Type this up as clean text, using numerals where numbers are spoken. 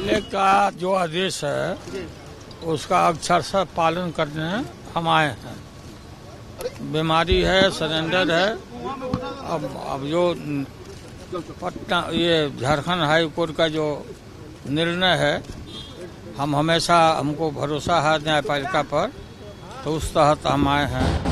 न्यायालय का जो आदेश है उसका अक्षरशः पालन करने हम आए हैं। बीमारी है, सरेंडर है। अब जो पटना ये झारखंड हाई कोर्ट का जो निर्णय है, हम हमेशा हमको भरोसा है न्यायपालिका पर, तो उस तहत हम आए हैं।